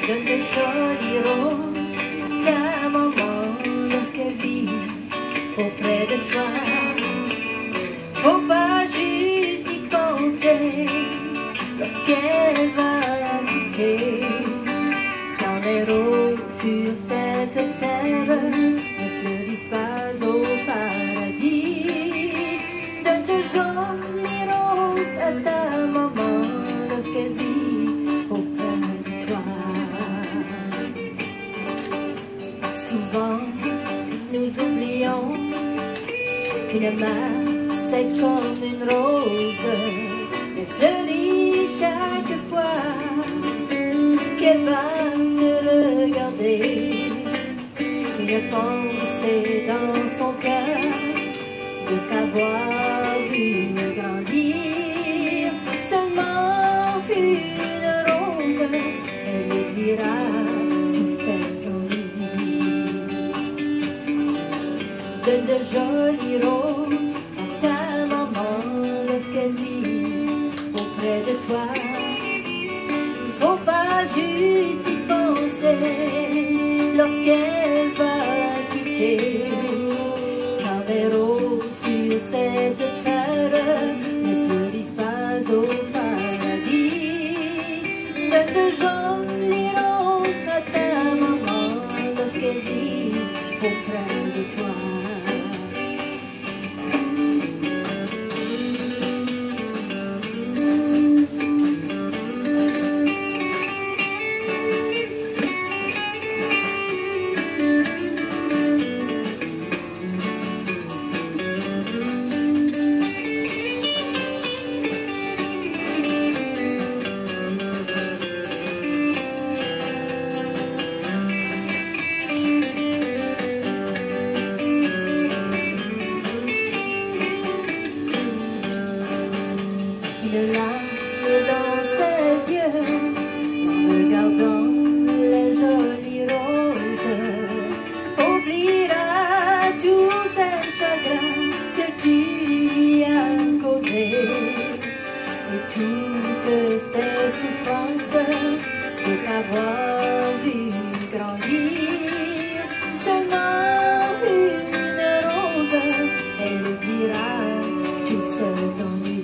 Donne de jolies roses, ta maman lorsqu'elle vit auprès de toi. Faut pas juste y penser lorsqu'elle va quitter. Quand les roses sur cette terre ne fleurissent pas au paradis. Donne de jolies roses à ta maman lorsqu'elle vit auprès de toi. Souvent, nous oublions qu'une main, c'est comme une rose, elle fleurit chaque fois qu'elle va te regarder. Une pensée dans son cœur de t'avoir vu grandir. Seulement une rose, elle oubliera tous ses ennuis. Donne de jolies roses à ta maman lorsqu'elle vit auprès de toi. Faut pas juste y penser lorsqu'elle va quitter. Car les roses sur cette terre ne fleurissent pas au paradis. Donne de jolies roses à ta maman lorsqu'elle vit auprès de toi. Une larme dans ses yeux, en regardant les jolies roses, oubliera tous ces chagrins que tu lui as causés et toutes ces souffrances de t'avoir vu grandir. Seulement une rose, elle oubliera tous ses ennuis.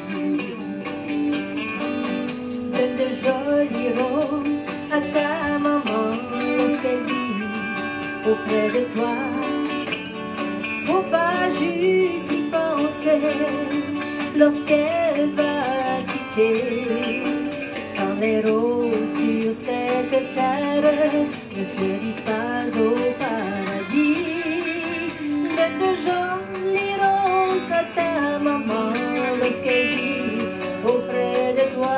Donne de jolies roses à ta maman lorsqu'elle vit auprès de toi. Faut pas juste y penser lorsqu'elle va quitter. Quand les roses sur cette terre ne fleurissent pas au paradis. Donne de jolies roses à ta maman lorsqu'elle vit auprès de toi.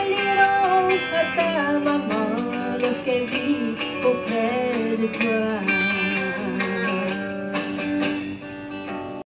Ta maman lorsqu'elle vit auprès de toi.